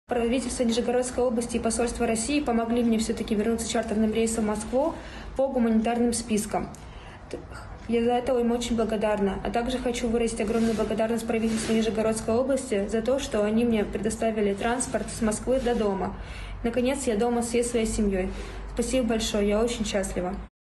Правительство Нижегородской области и посольство России помогли мне все-таки вернуться чартерным рейсом в Москву по гуманитарным спискам. Я за это им очень благодарна. А также хочу выразить огромную благодарность правительству Нижегородской области за то, что они мне предоставили транспорт с Москвы до дома. Наконец, я дома всей своей семьей. Спасибо большое, я очень счастлива.